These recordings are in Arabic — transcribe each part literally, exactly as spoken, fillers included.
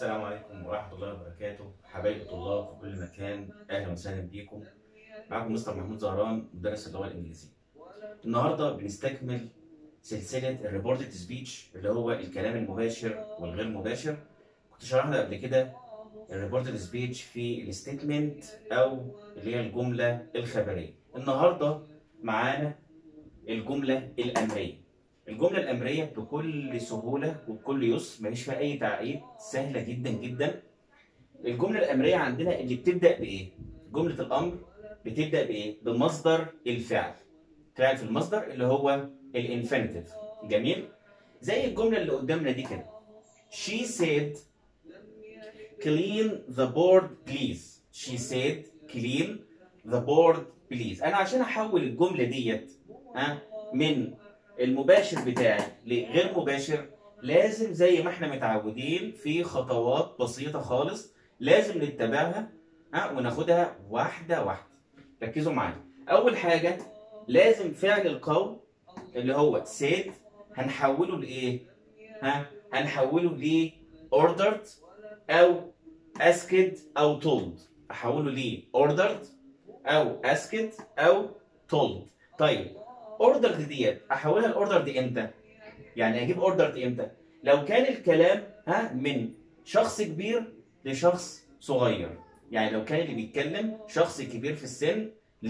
السلام عليكم ورحمة الله وبركاته، حبايب الطلاب في كل مكان، أهلا وسهلا بيكم. معكم مستر محمود زهران مدرس اللغة الإنجليزية. النهاردة بنستكمل سلسلة الريبورتد سبيتش اللي هو الكلام المباشر والغير مباشر. كنت شرحنا قبل كده الريبورتد سبيتش في الستيتمنت أو اللي هي الجملة الخبرية. النهاردة معانا الجملة الأمرية. الجملة الأمرية بكل سهولة وبكل يسر، مفيش فيها أي تعقيد، سهلة جدا جدا. الجملة الأمرية عندنا اللي بتبدأ بإيه؟ جملة الأمر بتبدأ بإيه؟ بمصدر الفعل. فعل في المصدر اللي هو الانفينيتيف. جميل؟ زي الجملة اللي قدامنا دي كده. She said clean the board please. She said clean the board please. أنا عشان أحول الجملة ديت ها من المباشر بتاعي لغير مباشر، لازم زي ما احنا متعودين في خطوات بسيطة خالص لازم نتبعها ها وناخدها واحدة واحدة. ركزوا معايا. أول حاجة لازم فعل القول اللي هو said هنحوله لإيه؟ ها؟ هنحوله ل ordered أو asked أو told. أحوله ل ordered أو asked أو told. طيب اوردرد ديت احولها لاوردرد امتى؟ يعني اجيب اوردرد امتى؟ لو كان الكلام ها من شخص كبير لشخص صغير. يعني لو كان اللي بيتكلم شخص كبير في السن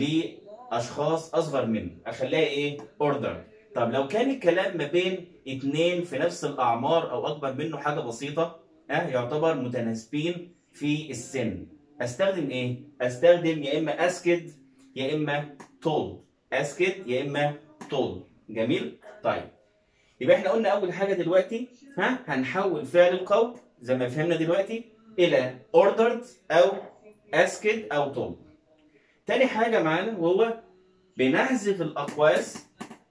لاشخاص اصغر منه، اخليها ايه؟ اوردرد. طب لو كان الكلام ما بين اتنين في نفس الاعمار او اكبر منه حاجه بسيطه، ها يعتبر متناسبين في السن، استخدم ايه؟ استخدم يا اما اسكد يا اما told. اسكت يا اما told. جميل؟ طيب يبقى احنا قلنا اول حاجه دلوقتي ها هنحول فعل القول زي ما فهمنا دلوقتي الى ordered او اسكت او told. تاني حاجه معانا وهو بنحذف الاقواس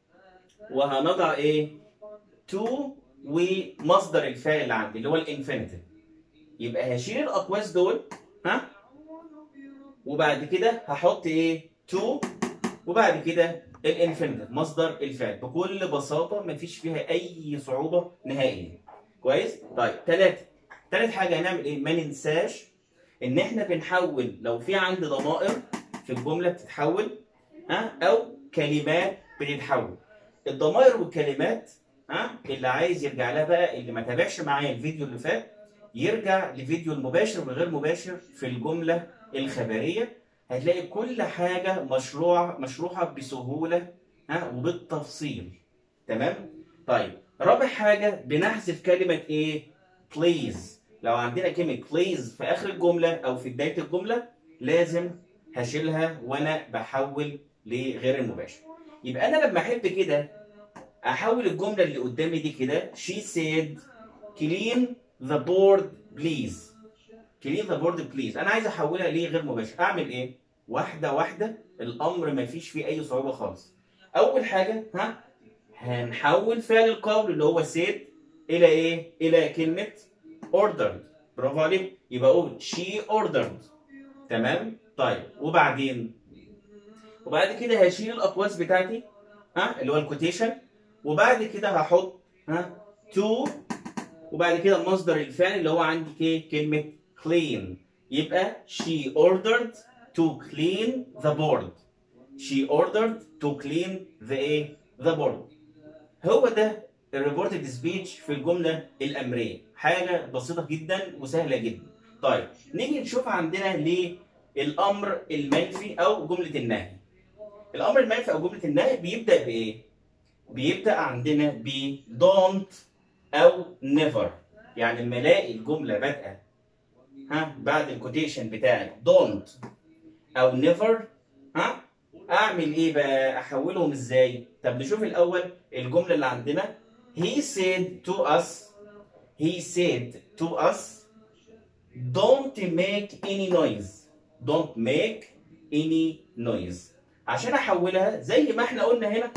وهنضع ايه؟ to ومصدر الفعل اللي عندي اللي هو الانفينيتيف. يبقى هشيل الاقواس دول ها وبعد كده هحط ايه؟ to وبعد كده الانفينيتيف مصدر الفعل. بكل بساطه مفيش فيها اي صعوبه نهائيا. كويس؟ طيب ثلاثه ثالث حاجه هنعمل ايه؟ ما ننساش ان احنا بنحول لو في عندي ضمائر في الجمله بتتحول ها او كلمات بتتحول. الضمائر والكلمات ها اللي عايز يرجع لها بقى، اللي ما تابعش معايا الفيديو اللي فات يرجع لفيديو المباشر والغير مباشر في الجمله الخبريه. هتلاقي كل حاجة مشروع مشروحة بسهولة ها وبالتفصيل. تمام؟ طيب رابع حاجة بنحذف كلمة إيه؟ please. لو عندنا كلمة please في آخر الجملة أو في بداية الجملة لازم هشيلها وأنا بحول لغير المباشر. يبقى أنا لما أحب كده أحول الجملة اللي قدامي دي كده she said clean the board please. clean the board please. أنا عايز أحولها ليه غير مباشر. أعمل إيه؟ واحدة واحدة، الأمر مفيش فيه أي صعوبة خالص. أول حاجة ها هنحول فعل القول اللي هو said إلى إيه؟ إلى كلمة ordered. برافو عليك. يبقى أقول she ordered. تمام؟ طيب وبعدين وبعد كده هشيل الأقواس بتاعتي ها اللي هو الكوتيشن، وبعد كده هحط ها to وبعد كده مصدر الفعل اللي هو عندي ايه؟ كلمة clean. يبقى she ordered to clean the board. She ordered to clean the ايه؟ the board. هو ده الريبورتد سبيتش في الجملة الأمرية. حاجة بسيطة جدا وسهلة جدا. طيب نيجي نشوف عندنا ليه الأمر المنفي أو جملة النهي. الأمر المنفي أو جملة النهي بيبدأ بإيه؟ بيبدأ عندنا ب don't أو never. يعني لما الاقي الجمله بادئه ها بعد الكوتيشن بتاعي don't او never ها اعمل ايه بقى؟ احولهم ازاي؟ طب نشوف الاول الجمله اللي عندنا. he said to us he said to us don't make any noise. don't make any noise. عشان احولها زي ما احنا قلنا هنا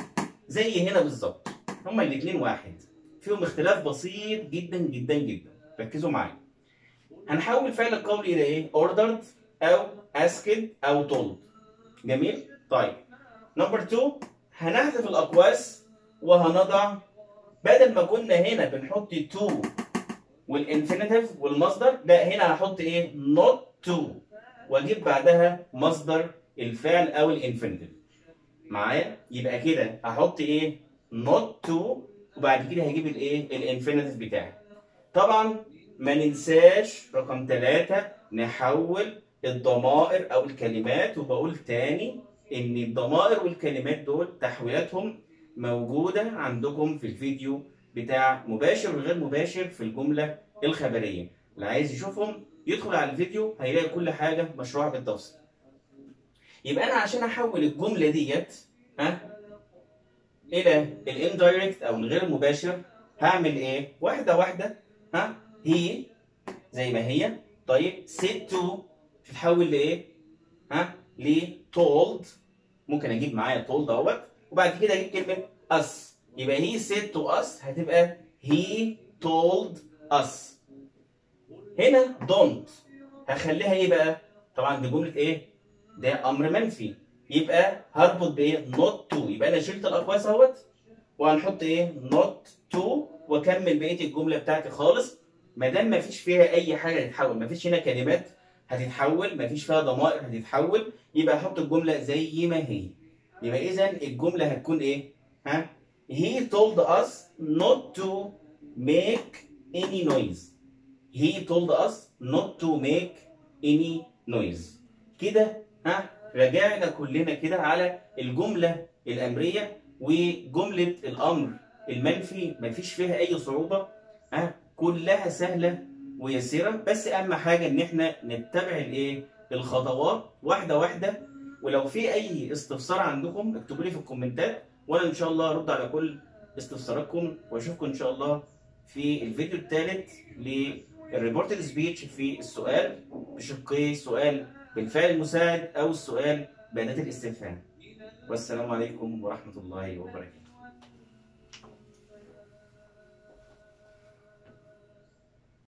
زي هنا بالظبط، هما الاثنين واحد، فيهم اختلاف بسيط جدا جدا جدا. ركزوا معايا. هنحول فعل القول الى ايه؟ ordered او asked او told. جميل؟ طيب نمبر اتنين هنحذف الاقواس وهنضع بدل ما كنا هنا بنحط to والانفينيتيف والمصدر، لا هنا هحط ايه؟ not to، واجيب بعدها مصدر الفعل او الانفينيتيف. معايا؟ يبقى كده احط ايه؟ not to، وبعد كده هجيب الايه؟ الانفينيتيف بتاعي. طبعا ما ننساش رقم ثلاثة، نحول الضمائر او الكلمات. وبقول تاني ان الضمائر والكلمات دول تحويلاتهم موجودة عندكم في الفيديو بتاع مباشر وغير مباشر في الجملة الخبرية. اللي عايز يشوفهم يدخل على الفيديو هيلاقي كل حاجة مشروحة بالتفصيل. يبقى انا عشان احول الجملة ديت ها الى الاندايركت او الغير المباشر هعمل ايه؟ واحدة واحدة. ها هي زي ما هي. طيب said to تتحول لايه؟ ها ل told. ممكن اجيب معايا told اهوت، وبعد كده اجيب كلمه us. يبقى he said to us هتبقى he told us. هنا don't هخليها ايه بقى؟ طبعا دي جمله ايه؟ ده امر منفي، يبقى هربط بايه؟ not to. يبقى انا شلت الاقواس اهوت، وهنحط ايه؟ not to، واكمل بقيه الجمله بتاعتي خالص. ما دام ما فيش فيها اي حاجه تتحول، ما فيش هنا كلمات هتتحول، ما فيش فيها ضمائر هتتحول، يبقى احط الجمله زي ما هي. يبقى اذا الجمله هتكون ايه؟ ها he told us not to make any noise. he told us not to make any noise. كده ها رجعنا كلنا كده على الجمله الامريه وجمله الامر المنفي، مفيش فيها اي صعوبه. ها كلها سهله ويسيره، بس اهم حاجه ان احنا نتبع الايه؟ الخطوات واحده واحده. ولو في اي استفسار عندكم اكتبوا لي في الكومنتات، وانا ان شاء الله ارد على كل استفساراتكم. واشوفكم ان شاء الله في الفيديو الثالث للريبورتد سبيتش في السؤال بشقيه، سؤال بالفعل المساعد او السؤال بأداة الاستفهام. والسلام عليكم ورحمة الله وبركاته.